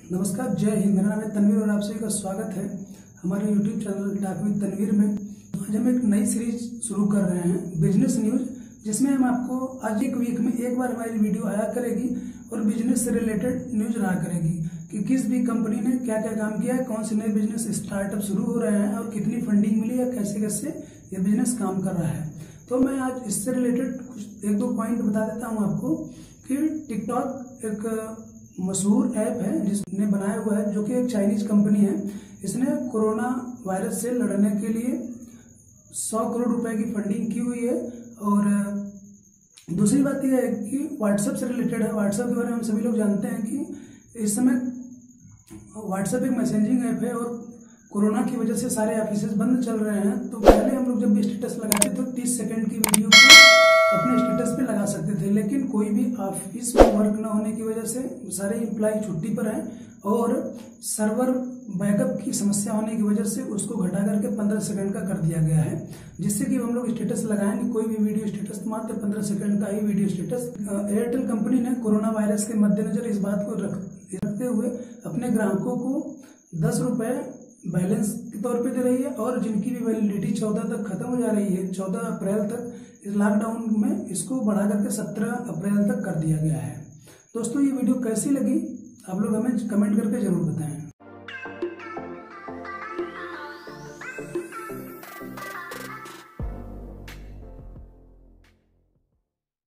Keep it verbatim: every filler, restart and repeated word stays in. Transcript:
नमस्कार, जय हिंद। मेरा नाम है तनवीर और आप सभी का स्वागत है हमारे YouTube channel talk with Tanveer में। आज हम एक नई सीरीज शुरू कर रहे हैं, बिजनेस न्यूज, जिसमें हम आपको आज एक वीक में एक बार हमारी वीडियो आया करेगी और बिजनेस से रिलेटेड न्यूज रहा करेगी कि किस भी कंपनी ने क्या क्या काम किया है, कौन से नए बिजनेस स्टार्टअप शुरू हो रहे हैं और कितनी फंडिंग मिली है, कैसे कैसे ये बिजनेस काम कर रहा है। तो मैं आज इससे रिलेटेड कुछ एक दो पॉइंट बता देता हूँ आपको कि टिकटॉक एक मशहूर ऐप है जिसने बनाया हुआ है, जो कि एक चाइनीज कंपनी है। इसने कोरोना वायरस से लड़ने के लिए सौ करोड़ रुपए की फंडिंग की हुई है। और दूसरी बात यह है कि व्हाट्सएप से रिलेटेड है। व्हाट्सएप के बारे में हम सभी लोग जानते हैं कि इस समय व्हाट्सएप एक मैसेजिंग ऐप है और कोरोना की वजह से सारे ऑफिसेज बंद चल रहे हैं। तो पहले हम लोग जब भी स्टेटस लगाते तो तीस सेकंड की वीडियो को अपने स्टेटस पे लगा सकते थे, लेकिन कोई भी ऑफिस में वर्क न होने की वजह से सारे एम्प्लॉय छुट्टी पर हैं और सर्वर बैकअप की समस्या होने की वजह से उसको घटा करके पंद्रह सेकंड का कर दिया गया है, जिससे कि हम लोग स्टेटस लगाएं नहीं कोई भी वीडियो स्टेटस, मात्र पंद्रह सेकंड का ही वीडियो स्टेटस। एयरटेल कंपनी ने कोरोना वायरस के मद्देनजर इस बात को रख, रखते हुए अपने ग्राहकों को दस रुपए बैलेंस के तौर पे दे रही है और जिनकी भी वैलिडिटी चौदह तक खत्म हो जा रही है, चौदह अप्रैल तक, इस लॉकडाउन में इसको बढ़ा करके सत्रह अप्रैल तक कर दिया गया है। दोस्तों, ये वीडियो कैसी लगी आप लोग हमें कमेंट करके जरूर बताएं।